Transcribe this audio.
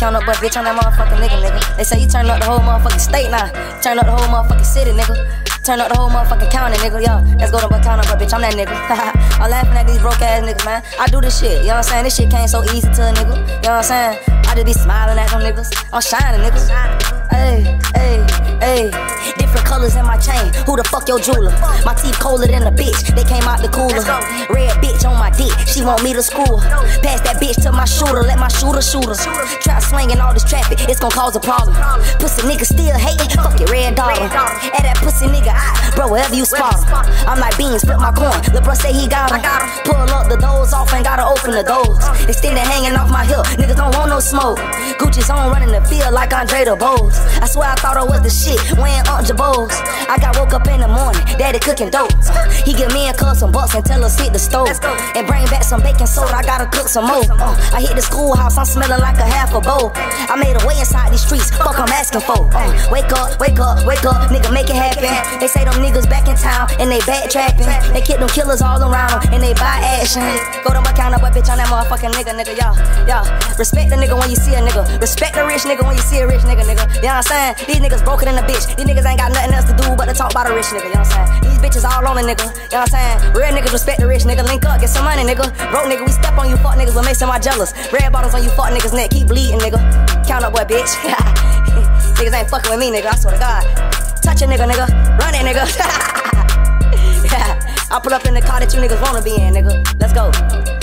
count up, but bitch, I'm that motherfucking nigga. They say you turn up the whole motherfucking state now. Turn up the whole motherfucking city, nigga. Turn up the whole motherfucking county, nigga. Yo, let's go to Goldenboy Countup, but bitch, I'm that nigga. I'm laughing at these broke ass niggas, man. I do this shit, you know what I'm saying? This shit came so easy to a nigga, you know what I'm saying? I just be smiling at them niggas. I'm shining, niggas. Hey, hey, hey. Different colors in my chain. Who the fuck your jeweler? My teeth colder than a bitch. They came out the cooler. Red bitch on my dick. She want me to school. Pass that bitch to my shooter. Let my shooter shoot her. Try swinging all this traffic. It's gon' cause a problem. Pussy nigga still hating. Fuck your red dollar. At that pussy nigga eye. Bro, wherever you spot him. I'm like beans, flip my coin. Lil' bro say he got him. Pull up the doors off and gotta open the doors. Extended hanging off my hip. Niggas don't want no smoke. Gucci's on running the field like Andre the Bowes. I swear I thought I was the shit. Wearing Aunt Jabos. I got woke up in the morning. Daddy cooking dope. He give me and cuz some bucks and tell us hit the stove. And bring back some baking soda. I gotta cook some more. I hit the schoolhouse. I'm smelling like a half a bowl. I made a way inside these streets. Fuck I'm asking for. Wake up, wake up, wake up. Nigga, make it happen. They say them niggas back in town and they backtrapping. They kick them killers all around them and they buy action. Goldenboy Countup, but bitch, I'm that motherfucking nigga, y'all. Respect the nigga when you see a nigga. Respect the rich nigga when you see a rich nigga. You know what I'm saying? These niggas broken in the bitch. These niggas ain't got nothing else to do but to talk about a rich nigga. You know what I'm saying? These bitches all on a nigga. You know what I'm saying? Real niggas respect the rich nigga. Link up, get some money, nigga. Broke nigga, we step on you fuck niggas, but make some jealous. Red bottles on you fuck niggas neck. Keep bleeding, nigga. Count up, boy, bitch. Niggas ain't fucking with me, nigga. I swear to God. Touch a nigga, nigga. Run it, nigga. I pull up in the car that you niggas wanna be in, nigga. Let's go.